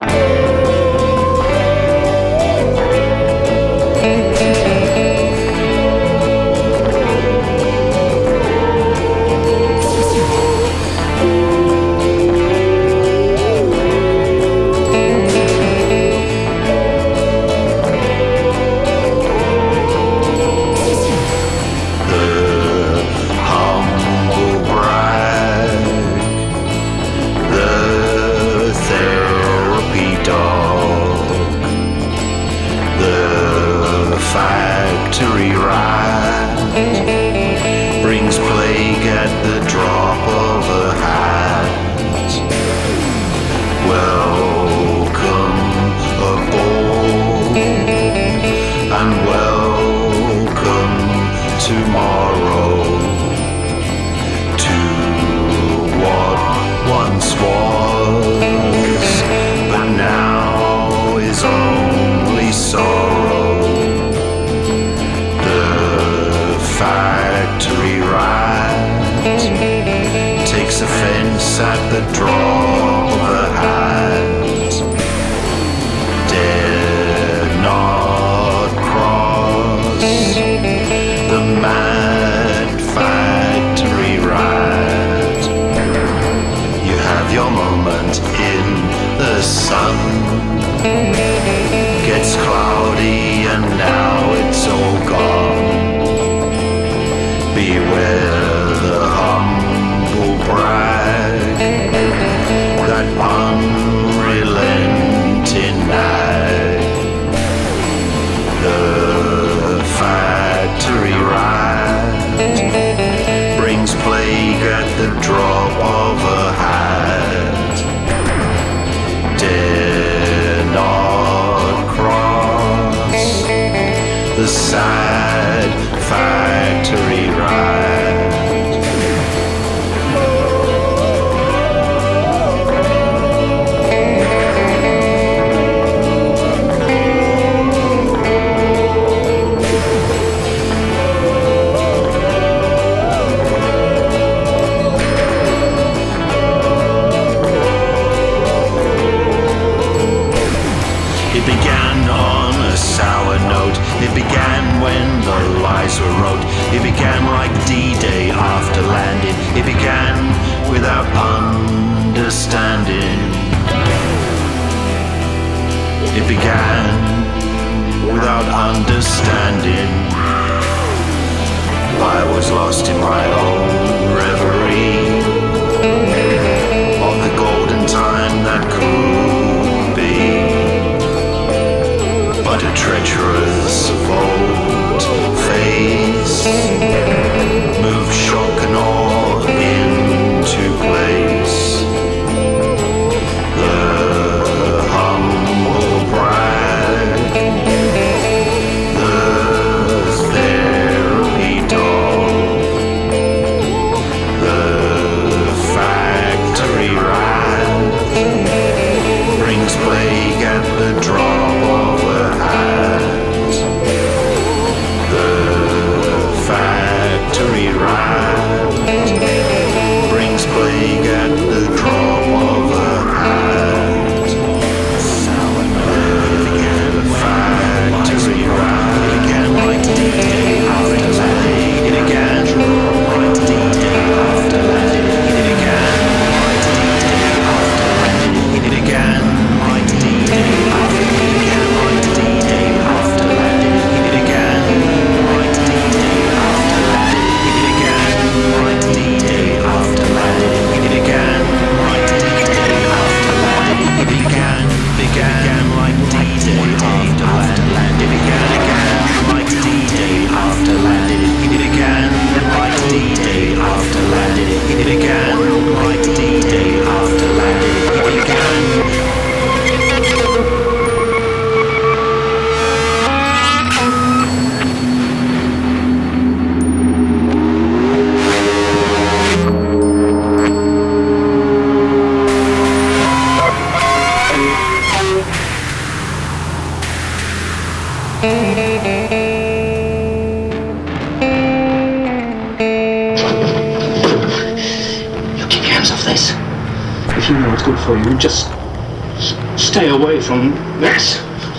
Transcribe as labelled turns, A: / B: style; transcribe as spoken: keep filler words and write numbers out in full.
A: Factory ride brings plague at the drop of a hat. Welcome aboard and welcome tomorrow to what once was, but now is only sorrow. Factory ride takes offense at the drop of a hat. Dare not cross the mad factory ride. You have your moment in the sun. Gets cloudy and now it's all gone. Beware the humble brag, that unrelenting nag. The factory ride brings plague at the drop of a hat. Dare not cross the sad factory ride. It began on a sour note. It began when the lies were wrote. It began like D-Day after landing. It began without understanding. It began without understanding. I was lost in my own reverie of the golden time that could be. But a treacherous volte-face moved shock and awe into place. The humble brag, the therapy dog, the factory rat brings plague at the drop of a hat. The factory rat brings plague at the drop of a hat. The factory rat began like D-Day after landing. It began like D-Day after landing. It began like D-Day after landing. It began like D-Day after landing. It began like D-Day after landing. It began like D-Day after landing. It began like D-Day after landing. It began, began like D-Day after landing. It began again like D-Day after landing. It began like D-Day after landing. It began like D-Day after landing. It began.
B: You keep your hands off this. If you know what's good for you, just stay away from this.